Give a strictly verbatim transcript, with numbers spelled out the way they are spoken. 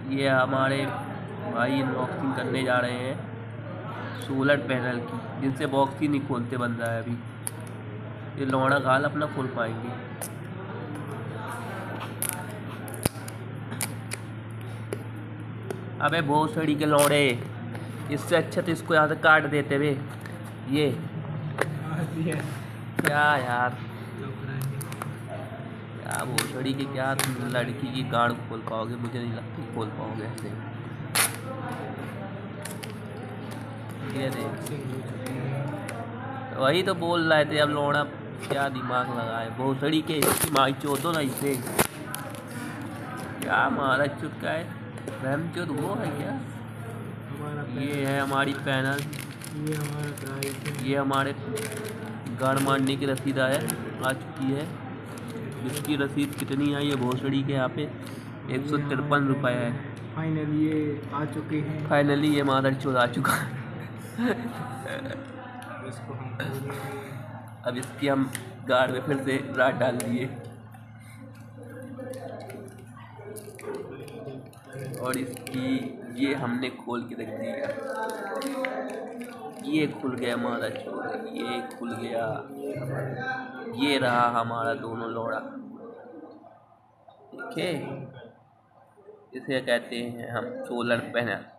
ये हमारे भाई अनबॉक्सिंग करने जा रहे हैं सोलर पैनल की, जिनसे बॉक्स ही नहीं खोलते बन रहा है अभी। ये लौड़ा घाल अपना खोल पाएंगे। अबे भोसड़ी के लौड़े, इससे अच्छा तो इसको यहाँ से काट देते वे। ये क्या यार, क्या भोसड़ी के, क्या तुम लड़की की गाड़ खोल पाओगे? मुझे नहीं लगता खोल पाओगे ऐसे। ये देख, वही तो बोल रहे थे। अब लौड़ा क्या दिमाग लगाए भोसड़ी के, इसकी माई चोदो ना इसे। क्या मारा चुका है रहमचोद, वो है क्या? ये है हमारी पैनल, ये हमारा प्राइस है। ये हमारे गाड़ मारने की रसीद है आ चुकी है। इसकी रसीद कितनी आई है भोसड़ी के यहाँ पे? एक सौ तिरपन रुपये है। फाइनली ये आ चुके हैं। फाइनली ये मादर चोद आ चुका है। इसको हम खोलेंगे। अब इसकी हम गाड़ में फिर से रात डाल दिए और इसकी ये हमने खोल के रख दिया। ये खुल गया मादर चोद, ये खुल गया। ये रहा हमारा दोनों लौड़ा। देखे, इसे कहते हैं हम सोलर पैनल।